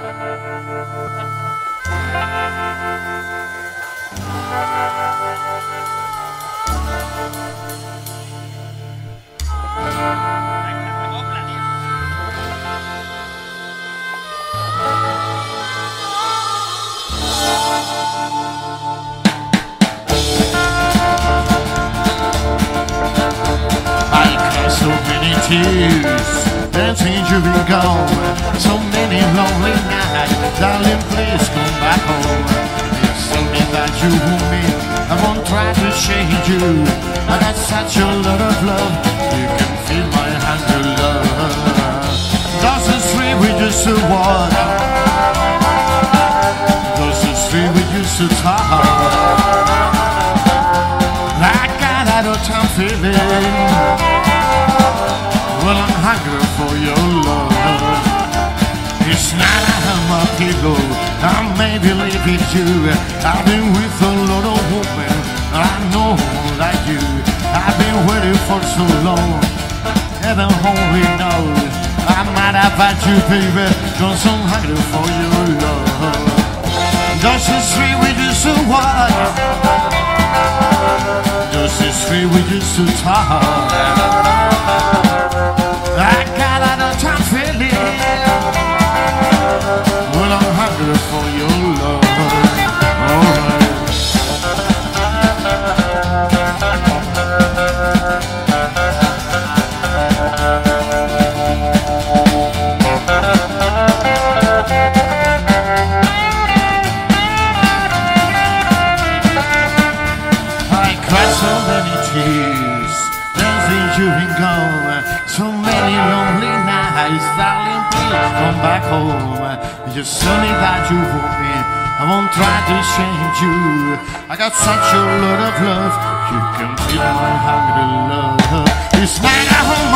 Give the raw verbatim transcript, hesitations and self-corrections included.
So many tears, then since you've been gone, so many lonely nights, darling, please come back home. Yes, tell me that you want me, I won't try to change you. I got such a lot of love, you can feel my hunger, love. Does the street we used to walk, does the street we used to talk, I got out of time feeling. Well, I'm hungry for your love. It's not on my pillow, I may believe it's you. I've been with a lot of women, I know like you. I've been waiting for so long, heaven only knows. I might have had you, baby, cause I'm hungry for your love. Does the street we used to walk, does the street we used to talk, I got out of time feeling. Well, I'm hungry for your love. Alright. I cried so many tears, then since you've been gone. So many lonely nights, darling, please come back home. Just tell me that you want me, I won't try to change you. I got such a lot of love, you can feel my hungry love. It's night at home.